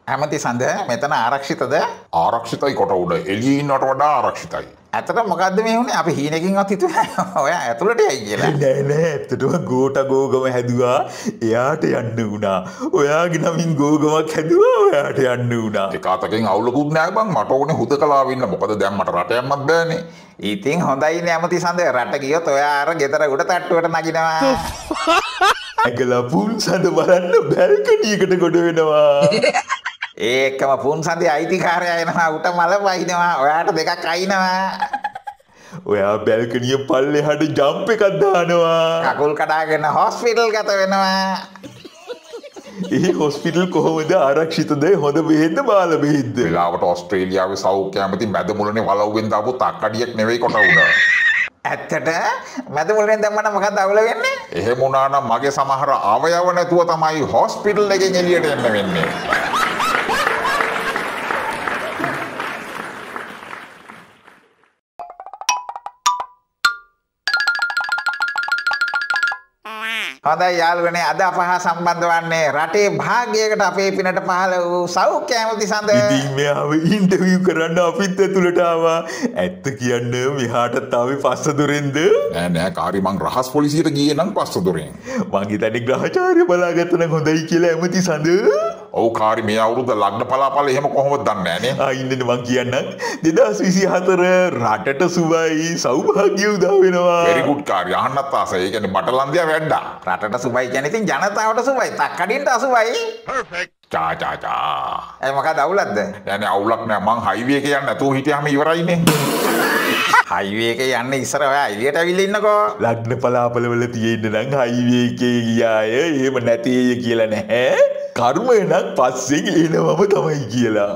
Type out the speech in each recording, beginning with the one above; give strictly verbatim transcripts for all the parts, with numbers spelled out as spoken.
ඇමති සඳ මෙතන ආරක්ෂිතද? ආරක්ෂිතයි කොට උඩ. එළියේ ඉන්නවට වඩා ආරක්ෂිතයි. ඇත්තට මොකද්ද මේ වුනේ? අපි හීනකින්වත් හිතුවේ ඔයා ඇතුළට යයි කියලා. නෑ නෑ ඇත්තටම ගෝට ගෝගම හැදුවා. එයාට යන්න වුණා. ඔයාගේ නමින් ගෝගමක් හැදුවා. ඔයාට යන්න වුණා. ඒක අතකින් අවුලකුත් නෑ බං. මට ඕනේ හුදකලාව ඉන්න. මොකද දැන් මට රට යන්නත් බෑනේ. ඉතින් හොඳයිනේ ඇමති සඳ රට ගියොත් ඔයා අර ගෙදර උඩ තට්ටුවට නගිනවා. ඇගලා පුන්සඳ බලන්න බැල්කනියකට ගොඩ වෙනවා. ඒකම පුන්සඳේ අයිතිකාරයා එනවා උට මල වහිනවා. ඔයාට දෙකක් අයිනවා. ඔයා බැල්කනිය පල්ලෙහාට ජම්ප් එකක් දානවා. කකුල් කඩාගෙන හොස්පිටල් ගත වෙනවා. ඒ හොස්පිටල් කොහොමද ආරක්ෂිතද? හොඳ බෙහෙත්ද බාල බෙහෙත්ද? වෙලාවට ඕස්ට්‍රේලියාවේ සෞඛ්‍ය ඇමති මැද මුලනේ වලව්වෙන් දාපු තක්කඩියක් නෙවෙයි කොට උඩ. ඇත්තට මැද මුලෙන් දැම්මම මොකද අවුල වෙන්නේ? එහෙම වුණා නම් මගේ සමහර අවයව නැතුව තමයි හොස්පිටල් එකෙන් එළියට එන්න වෙන්නේ. හොඳයි යාළුවනේ අද අප හා සම්බන්ධ වන්නේ රටේ භාගයකට අපේ පිනට පහළ වූ සෞඛ්‍ය ඇමති සඳ. ඉතින් මෙයාව ඉන්ටර්විව් කරන්න අපිත් ඇතුළට ආවා. ඇත්ත කියන්න මෙහාටත් ආවේ පස්ස දොරෙන්ද? නෑ නෑ කාරි මං රහස් පොලිසියට ගියේ නම් පස්ස දොරෙන්. මං හිතන්නේ ග්‍රහචාර්ය බලාගත්ත නම් හොඳයි කියලා ඇමති සඳ. ඔව් කාරි මේ අවුරුද්ද ලග්න පලාපල එහෙම කොහොමද දන්නේ නෑනේ. ආ ඉන්නේ මං කියන්නම් දෙදාස් විසිහතර රටට සුබයි සෞභාග්‍ය උදා වෙනවා. very good කාරි අහන්නත් ආසයි. ඒ කියන්නේ මට ලන්දියා වැඩ්ඩා. රටට සුබයි කියන්නේ ඉතින් ජනතාවට සුබයි. තක්කඩින්ට අසුබයි. perfect. චා චා චා. ඒ මොකද අවුලක්ද? නෑ නෑ අවුලක් නෑ මං හයිවේ එකේ යන්න නැතුව හිටියාම ඉවරයිනේ. හයිවේ එකේ යන්න ඉස්සර ඔයා එළියට ඇවිල්ලා ඉන්නකෝ. ලග්න පලාපල වල තියෙන්න නම් හයිවේ එකේ ගියාය එහෙම නැතේය කියලා නැහැ. කර්මය නම් පස්සෙන් එනවම තමයි කියලා.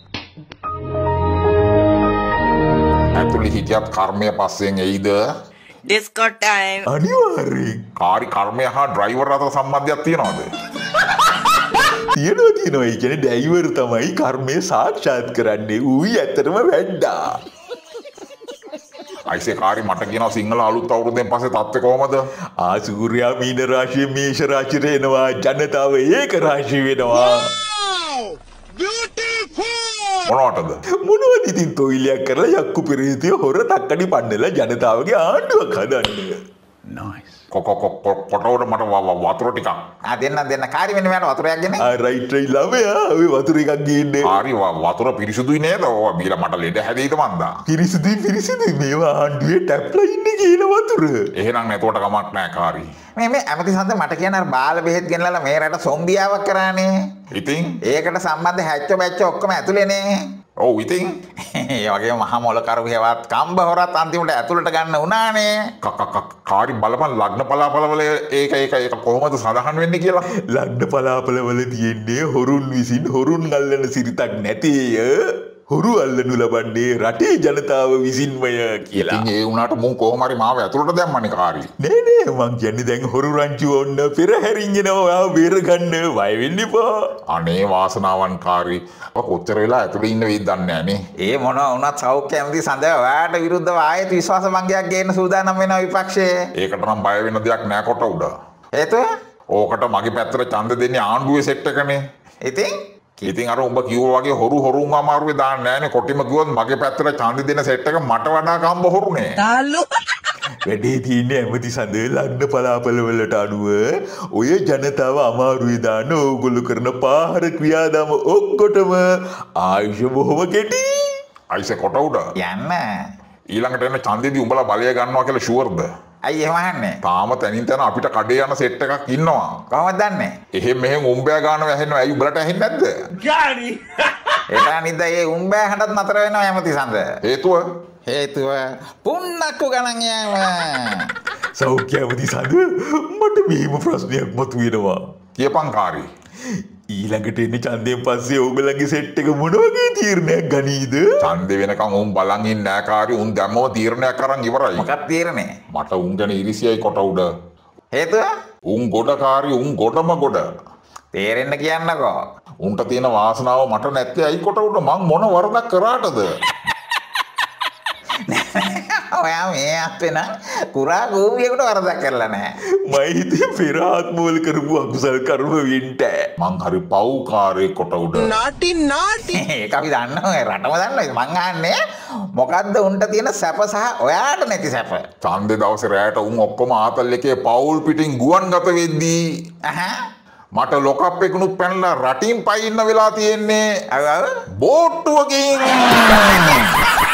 ඇතුළේ හිටියත් කර්මය පස්සෙන් එයිද? Disco time. අනිවාර්යෙන්. කාරි කර්මය හා ඩ්‍රයිවර් අතර සම්බන්ධයක් තියනවද? තියෙනවා තියෙනවා. ඒ කියන්නේ ඩ්‍රයිවර් තමයි කර්මය සාක්ෂාත් කරන්නේ. ඌයි ඇත්තටම වැඩ්ඩා. අයිසේ කාරි මට කියනවා සිංහල අලුත් අවුරුද්දෙන් පස්සේ තත්ත්වය කොහමද? ආ සූර්යා මීන රාශිය මේෂ රාශියට එනවා. ජනතාව ඒක රාශිය වෙනවා. මොනවටද? මොනවද ඉතින් තොইলයක් කරලා යක්කු පෙරේතිය හොර තක්කඩි පන්නලා ජනතාවගේ ආණ්ඩුවක් හදන්න. nice. කොකො කො කොටවල මට වතුර ටිකක්. ආ දෙන්න දෙන්න කාරි මෙන්න මෙයාට වතුරයක් ගෙන. ආ රයිට් රයිට් ළමයා ඔය වතුර එකක් ගේන්න. කාරි වතුර පිරිසුදුයි නේද? ඔය බීලා මට ලෙඩ හැදෙයිද මන්දා. පිරිසුදුයි පිරිසුදුයි මේවා ආණ්ඩුවේ ටැප්ලා ඉන්නේ කියන වතුර. එහෙනම් නැතුවට කමක් නැහැ කාරි. මේ මේ ඇමති සඳ මට කියන අර බාල බෙහෙත් ගෙනලා මේ රට සොම්බියාවක් කරානේ. ඉතින් ඒකට සම්බන්ධ හැච්චෝ බැච්චෝ ඔක්කොම ඇතුලේනේ. ඔව් ඉතින් ඒ වගේම මහා මොල කරු හේවත් කම්බ හොරත් අන්තිමට ඇතුළට ගන්න උනානේ. කාරි බලපන් ලග්න පලාපලවල ඒක ඒක ඒක කොහොමද සඳහන් වෙන්නේ කියලා. ලග්න පලාපලවල තියෙන්නේ හොරුන් විසින් හොරුන් අල්ලන සිරිතක් නැතේය. හොරු අල්ලනු ලබන්නේ රටේ ජනතාව විසින්මය කියලා. ඉතින් ඒ වුණාට මුන් කොහොම හරි මාව ඇතුළට දැම්මනේ කාරි. නෑ නෑ මං කියන්නේ දැන් හොරු රංචු ඔන්න පෙරහැරින් එනවා ඔයාව බේර ගන්න වය වෙන්න එපා. අනේ වාසනාවන් කාරි. ඔය කොච්චර වෙලා ඇතුළේ ඉන්න වෙයිද දන්නේ නෑනේ. ඒ මොනවා වුණත් සෞඛ්‍ය ඇමති සඳ ඔයාට විරුද්ධව ආයෙත් විශ්වාස භංගයක් ගේන්න සූදානම් වෙනවා විපක්ෂයේ. ඒකට නම් බය වෙන දෙයක් නෑ කොට උඩ. හේතුව? ඕකට මගේ පැත්තට ඡන්ද දෙන්නේ ආණ්ඩුවේ සෙට් එකනේ. ඉතින් ඉතින් අර උඹ කිව්වා වගේ හොරු හොරුන් අමාරුවේ දාන්නේ නෑනේ. කොටිම කිව්වොත් මගේ පැත්තට ඡන්ද දෙන සෙට් එක මට වඩා කම්බ හොරුනේ. තාලු. වැඩේ තියෙන්නේ ඇමති සඳ ලග්න පලාපල වලට අනුව ඔය ජනතාව අමාරුවේ දාන ඕගොල්ලෝ කරන පාහර ක්‍රියාදාම ඔක්කොටම ආයුෂ බොහොම කෙටි. අයිසේ කොට උඩ යන්න. ඊළඟට එන ඡන්දෙදී උඹලා බලය ගන්නවා කියලා ෂුවර්ද? අයි එහෙම අහන්නේ. තාම තනින් තන අපිට කඩේ යන සෙට් එකක් ඉන්නවා. කොහොමද දන්නේ? එහෙම මෙහෙම උඹයා ගන්නවා ඇහෙනවා. ඇයි උඹලට ඇහෙන්නේ නැද්ද? ගානි. ඒක අනිද්දා ඒ උඹෑ හඬත් නතර වෙනවා ඇමති සඳ. හේතුව හේතුව පුන්නක්කු ගණන් යාම. සෞඛ්‍ය ඇමති සඳ මට මෙහෙම ප්‍රශ්නයක් මතුවෙනවා. කියපන් කාරි. ඊළඟට එන්නේ ඡන්දයෙන් පස්සේ ඕගොල්ලන්ගේ සෙට් එක මොන වගේ තීරණයක් ගනීද? ඡන්දේ වෙනකන් උන් බලන් ඉන්නේ නැහැ කාරි. උන් දැම්මම තීරණයක් අරන් ඉවරයි. මොකක්ද තීරණේ? මට උන් ගැන ඉරිසියයි කොට උඩ. හේතුව? උන් ගොඩ කාරි උන් ගොඩම ගොඩ. තේරෙන්න කියන්නකෝ. උන්ට තියෙන වාසනාව මට නැත්තේ ඇයි කොට උඩ මං මොන වරදක් කරාටද? ඔයා මේ අත්වෙන කුරා ගෝවියෙකුට වරදක් කරලා නැහැ. මම හිතේ පෙර ආත්මවල කරපු අකුසල් කර්ම වෙන්න. මං හරි පව්කාරයෙක් කොට උඩ. ඒක අපි දන්නවා රටම දන්නවා. මං අහන්නේ මොකද්ද උන්ට තියෙන සැප සහ ඔයාට නැති සැප? ඡන්දේ දවසේ රැයට උන් ඔක්කොම ආතල් එකේ පවුල් පිටින් ගුවන් ගත වෙද්දී අහහ. මට ලොකප් එකනුත් පැනලා රටින් පයින්න වෙලා තියෙන්නේ අව අව බෝට්ටුවකින්.